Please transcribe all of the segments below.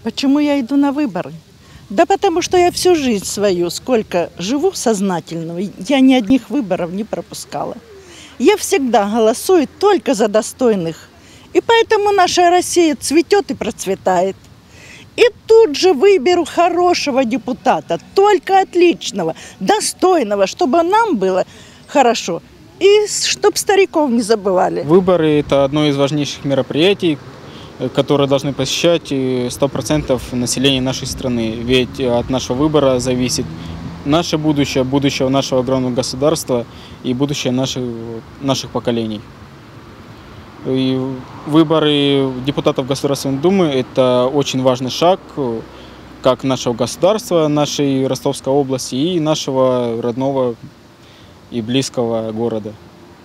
Почему я иду на выборы? Да потому что я всю жизнь свою, сколько живу сознательно, я ни одних выборов не пропускала. Я всегда голосую только за достойных. И поэтому наша Россия цветет и процветает. И тут же выберу хорошего депутата, только отличного, достойного, чтобы нам было хорошо. И чтобы стариков не забывали. Выборы – это одно из важнейших мероприятий, которые должны посещать 100% населения нашей страны. Ведь от нашего выбора зависит наше будущее, будущее нашего огромного государства и будущее наших поколений. И выборы депутатов Государственной Думы – это очень важный шаг как нашего государства, нашей Ростовской области и нашего родного и близкого города.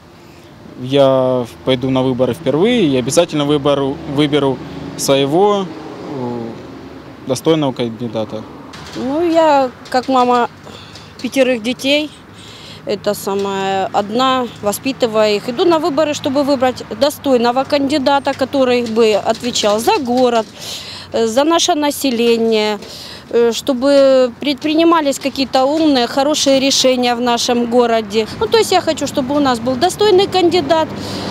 Я пойду на выборы впервые и обязательно выберу своего достойного кандидата. Ну, я как мама 5 детей, одна, воспитывая их, иду на выборы, чтобы выбрать достойного кандидата, который бы отвечал за город, за наше население, чтобы предпринимались какие-то умные, хорошие решения в нашем городе. Ну, то есть я хочу, чтобы у нас был достойный кандидат.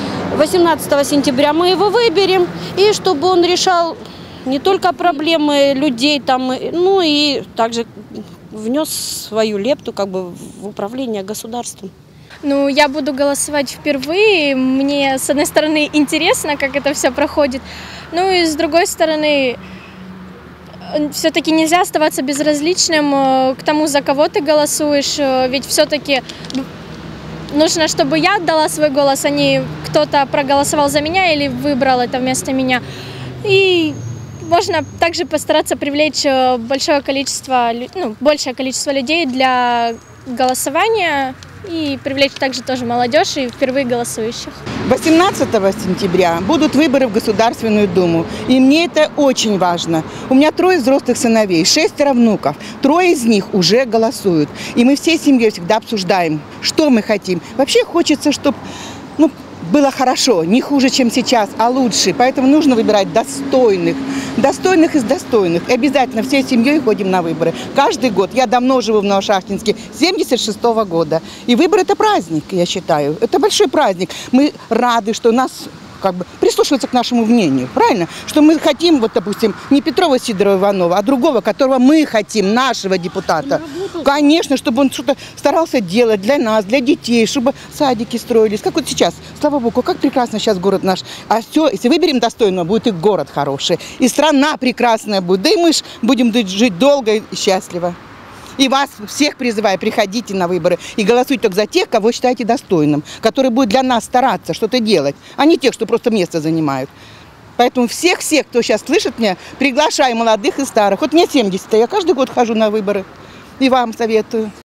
18 сентября мы его выберем, и чтобы он решал не только проблемы людей, ну и также внес свою лепту в управление государством. Ну, я буду голосовать впервые. Мне, с одной стороны, интересно, как это все проходит. Ну и с другой стороны, все-таки нельзя оставаться безразличным к тому, за кого ты голосуешь. Ведь все-таки нужно, чтобы я отдала свой голос, а не кто-то проголосовал за меня или выбрал это вместо меня. И можно также постараться привлечь большее количество людей для голосования и привлечь также тоже молодежь и впервые голосующих. 18 сентября будут выборы в Государственную Думу. И мне это очень важно. У меня 3 взрослых сыновей, 6 внуков. 3 из них уже голосуют. И мы всей семьей всегда обсуждаем, что мы хотим. Вообще хочется, чтобы было хорошо, не хуже, чем сейчас, а лучше. Поэтому нужно выбирать достойных. Достойных из достойных. И обязательно всей семьей ходим на выборы. Каждый год. Я давно живу в Новошахтинске, 76-го года. И выборы – это праздник, я считаю. Это большой праздник. Мы рады, что нас прислушиваются к нашему мнению. Правильно? Что мы хотим, допустим, не Петрова, Сидорова, Иванова, а другого, которого мы хотим, нашего депутата. Конечно, чтобы он что-то старался делать для нас, для детей, чтобы садики строились. Как вот сейчас, слава богу, как прекрасно сейчас город наш. А все, если выберем достойного, будет и город хороший, и страна прекрасная будет. Да и мы будем жить долго и счастливо. И вас всех призываю, приходите на выборы и голосуйте только за тех, кого считаете достойным, которые будут для нас стараться что-то делать, а не тех, что просто место занимают. Поэтому всех, кто сейчас слышит меня, приглашаю молодых и старых. Вот мне 70, я каждый год хожу на выборы. И вам советую.